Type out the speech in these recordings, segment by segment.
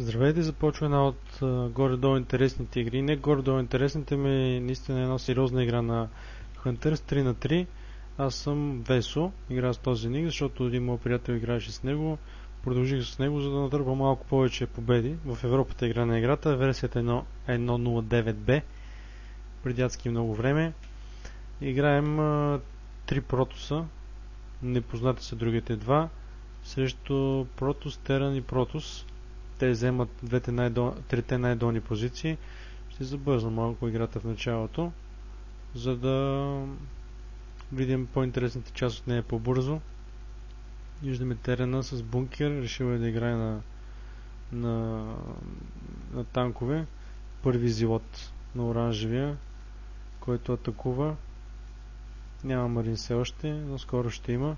Здравейте, започва една от горе-долу интересните игри. Не горе-долу интересните ми, наистина една сериозна игра на Hunters 3 на 3. Аз съм Весо, игра с този ник, защото един мой приятел играеше с него. Продължих с него, за да натърпа малко повече победи. В Европата игра на играта, версията 1.09b, преди адски много време. Играем 3 протоса, непознати са другите два, срещу Протос, Теран и Протос. Те вземат трите най-долни позиции. Ще забързам малко играта в началото, за да видим по-интересната част от нея по-бързо. Виждаме терена с бункер. Решил е да играе на танкове. Първи зилот на оранжевия, който атакува. Няма марин все още, но скоро ще има.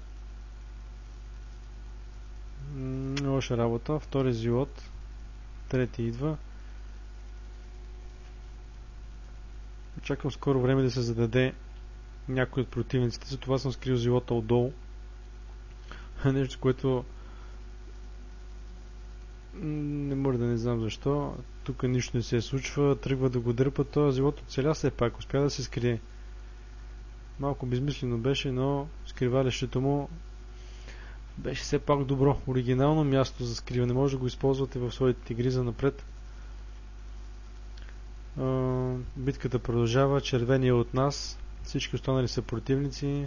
Лоша работа. Втори зилот. Трети идва. Очаквам скоро време да се зададе някой от противниците, затова съм скрил зилота отдолу. Нещо, което не мога да не знам защо. Тук нищо не се случва. Тръгва да го дърпа. Този зилот оцеля все пак. Успя да се скрие. Малко безмислено беше, но скривалището му беше все пак добро. Оригинално място за скриване. Може да го използвате в своите игри за напред. Битката продължава. Червения от нас. Всички останали са противници.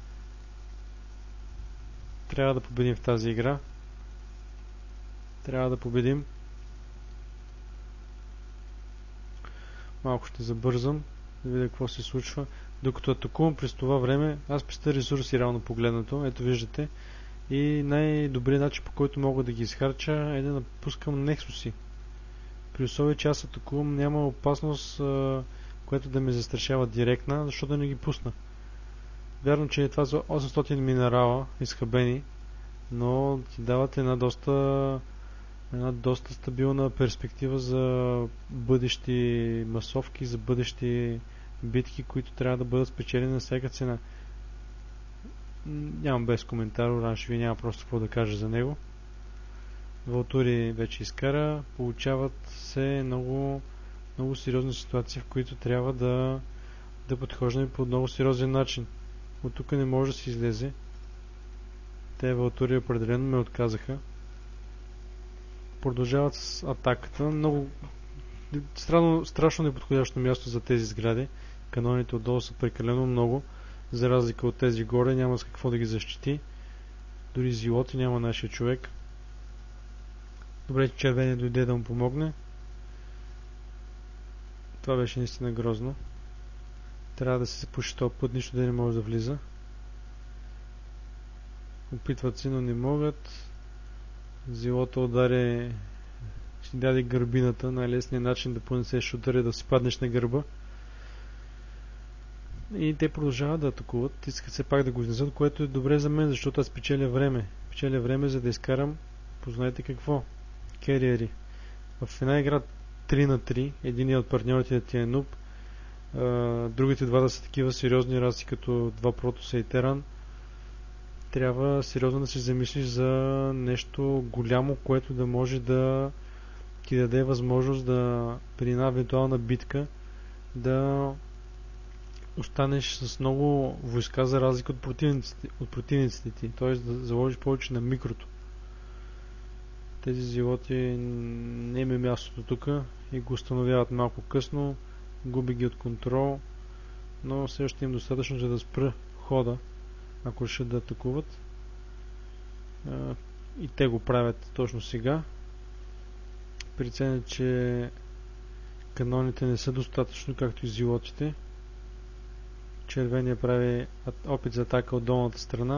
Трябва да победим в тази игра. Трябва да победим. Малко ще забързам да видя какво се случва. Докато атакувам през това време, аз пестя ресурси реално погледнато. Ето виждате. И най-добрият начин, по който мога да ги изхарча, е да напускам нексуси. При условие, че аз атакувам, няма опасност, която да ме застрашава директна, защото да не ги пусна. Вярно, че е това за 800 минерала изхабени, но ти дават една доста стабилна перспектива за бъдещи масовки, за бъдещи битки, които трябва да бъдат спечелени на всяка цена. Нямам без коментар, оранжеви няма просто какво да кажа за него. Валтури вече изкара, получават се много сериозни ситуации, в които трябва да подхождаме по много сериозен начин. От тук не може да се излезе. Те Валтури определено ме отказаха. Продължават с атаката. Много страшно неподходящо място за тези сгради. Каноните отдолу са прекалено много. За разлика от тези горе, няма с какво да ги защити. Дори зилоти няма нашия човек. Добре, че червения дойде да му помогне. Това беше наистина грозно. Трябва да се пуши този път, нищо да не може да влиза. Опитват се, но не могат. Зилота удари, ще даде гърбината. Най-лесният начин да понесеш шутър е да си паднеш на гърба. И те продължават да атакуват. Искат се пак да го изнесат, което е добре за мен, защото аз печеля време. Печеля време, за да изкарам, познайте какво, кериери. В една игра 3 на 3, единият от партньорите ти е нуб, другите два да са такива сериозни раси, като два Протоса и Теран. Трябва сериозно да се замислиш за нещо голямо, което да може да ти даде възможност да при една евентуална битка да останеш с много войска, за разлика от противниците ти, т.е. да заложиш повече на микрото. Тези зилоти не има мястото тук и го установяват малко късно, губи ги от контрол, но все още им достатъчно, за да спра хода, ако решат да атакуват. И те го правят точно сега. Преценят, че каноните не са достатъчно, както и зилотите. Червения прави опит за атака от долната страна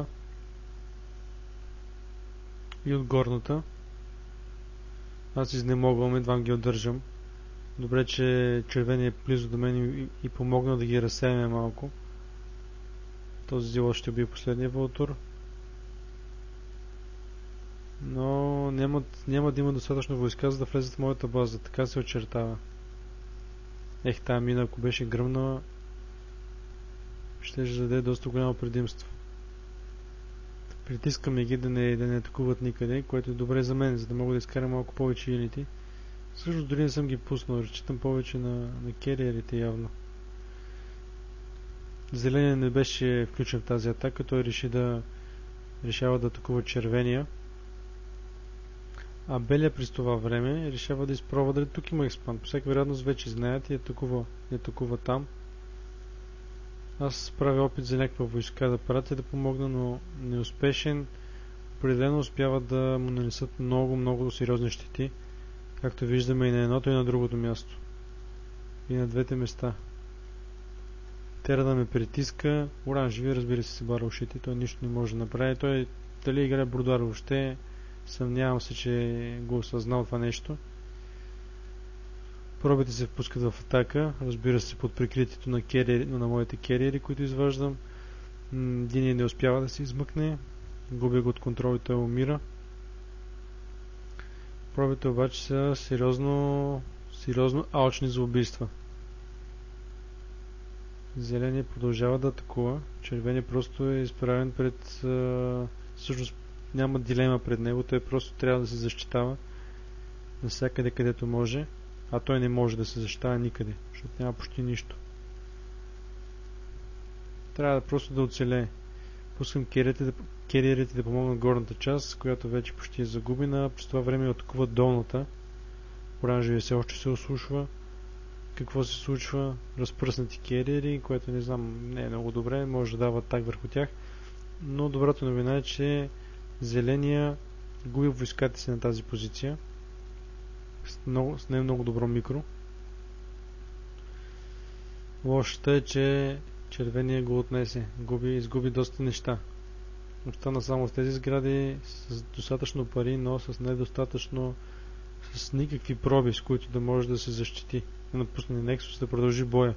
и от горната. Аз изнемогвам, едва ги удържам. Добре, че червения е близо до мен и помогна да ги разсеяме малко. Този зилот ще бие последния вълтур. Но няма да има достатъчно войска, за да влезат в моята база. Така се очертава. Тая мина, ако беше гръмнала, ще даде доста голямо предимство. Притискаме ги да не атакуват никъде, което е добре за мен, за да мога да изкарам малко повече юнити Също дори не съм ги пуснал, разчитам повече на кериерите явно. Зеления не беше включен в тази атака, той решава да атакува червения. А белия през това време решава да изпробва дали тук има експанд. По всяка вероятност вече знаят и атакува там. Аз правя опит за някаква войска да пратя да помогна, но неуспешен. Определено успява да му нанесат много сериозни щети, както виждаме и на едното и на другото място. И на двете места. Тера да ме притиска. Оранжеви, разбира се, бара ушите. Той нищо не може да направи. Той дали играе Брудар въобще, съмнявам се, че го осъзнал това нещо. Пробите се впускат в атака, разбира се, под прикритието на моите кериери, които изваждам. Един не успява да се измъкне. Губя го от контрол и той умира. Пробите обаче са сериозно алчни за убийства. Зеления продължава да атакува. Червения просто е изправен пред... всъщност няма дилема пред него. Той просто трябва да се защитава навсякъде, където може. А той не може да се защитава никъде, защото няма почти нищо. Трябва просто да оцелее. Пускам кериерите да помогнат горната част, която вече почти е загубена. През това време атакува долната. Оранжевия все още се ослушва. Какво се случва? Разпръснати кериери, което не знам, не е много добре. Може да дава атак върху тях. Но добрата новина е, че зеления губи войската си на тази позиция. С не много добро микро. Лошата е, че червения го отнесе. Изгуби доста неща. Остана само в тези сгради с достатъчно пари, но с никакви проби, с които да може да се защити. Да напусне Нексус, да продължи боя.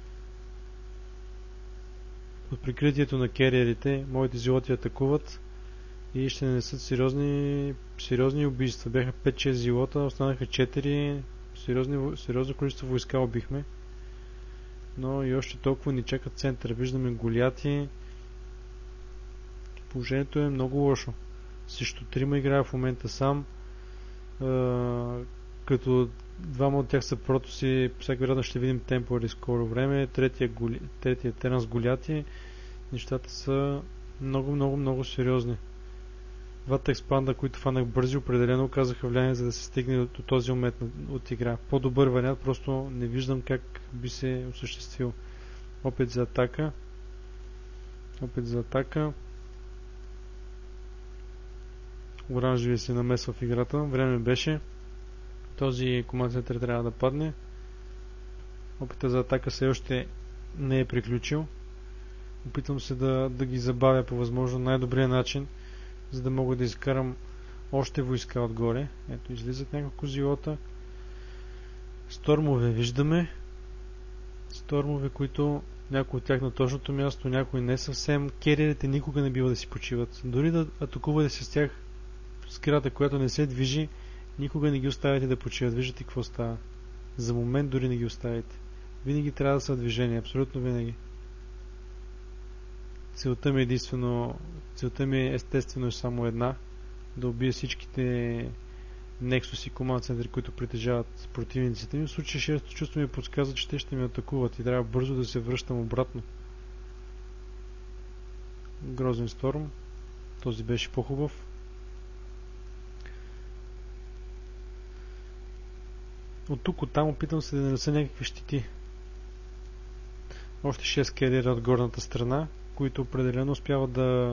Под прикритието на кериерите, моите зилоти атакуват и ще нанесат сериозни убийства. Бяха 5-6 зилота, останаха 4. Сериозно количество войска убихме. Но и още толкова ни чакат център. Виждаме голияти. Положението е много лошо. Срещу 3 играя в момента сам. Като двама от тях са протоси, всяка вероятност ще видим темпори скоро време. Третия терен с голяти. Нещата са много сериозни. Двата експанда, които фанах бързи, определено оказаха влияние, за да се стигне до този момент от игра. По-добър вариант просто не виждам как би се осъществил. Опит за атака. Оранжевия се намесва в играта. Време беше. Този команд център трябва да падне. Опитът за атака все още не е приключил. Опитвам се да ги забавя по възможно най-добрия начин, за да мога да изкарам още войска отгоре. Ето, излизат няколко зилота. Стормове виждаме. Стормове, които някои от тях на точното място, някои не съвсем. Кериерите никога не бива да си почиват. Дори да атакувате с тях сграда, която не се движи, никога не ги оставяте да почиват. Виждате какво става. За момент дори не ги оставите. Винаги трябва да са движение. Абсолютно винаги. Целта ми е естествено само една. Да убия всичките Nexus и команд центри, които притежават противниците ми. В случай шестото чувство ми подсказва, че те ще ме атакуват и трябва бързо да се връщам обратно. Грозен Сторм. Този беше по-хубав. От тук от там опитам се да нанеса някакви щити. Още 6 кериера от горната страна, които определено успяват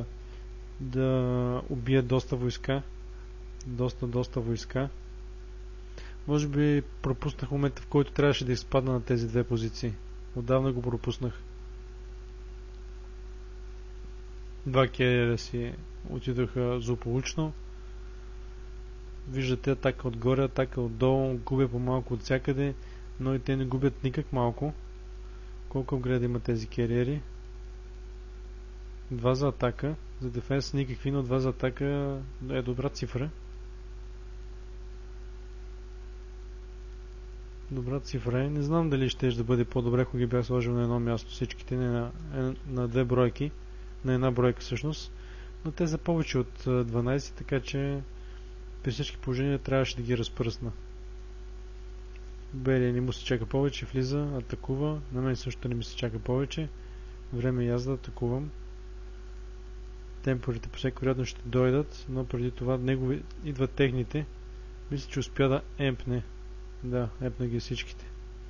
да убият доста войска. Доста войска. Може би пропуснах момента, в който трябваше да изпадна на тези две позиции. Отдавна го пропуснах. Два кериера си отидоха злополучно. Виждате атака отгоре, атака отдолу, губя по-малко от всякъде, но и те не губят никак малко. Колко апгрейда има тези кериери? 2 за атака, за дефенс никакви, но 2 за атака е добра цифра. Добра цифра е. Не знам дали ще да бъде по-добре, ако ги бях сложил на едно място всичките, на две бройки, на една бройка всъщност, но те са повече от 12, така че при всички положения трябваше да ги разпръсна. Белия не му се чака повече, влиза, атакува. На мен също не ми се чака повече. Време язда, атакувам. Темпорите по всеки вероятно ще дойдат, но преди това негови идват техните. Мисля, че успя да емпне. Да, емпна ги всичките.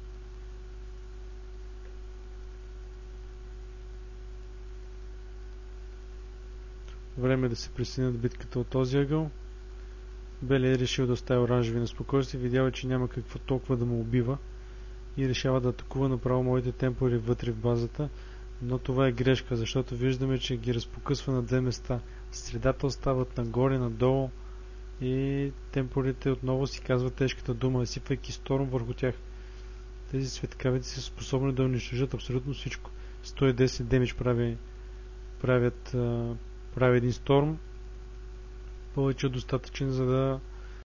Време е да се присъединят битката от този ъгъл. Белия е решил да остави оранжеви на спокойствие, видява, че няма какво толкова да му убива и решава да атакува направо моите темпори вътре в базата, но това е грешка, защото виждаме, че ги разпокъсва на две места. Средата остават нагоре, надолу и темпорите отново си казват тежката дума, изсипвайки сторм върху тях. Тези светкавици са способни да унищожат абсолютно всичко. 110 демидж прави един сторм, повече от достатъчен, за да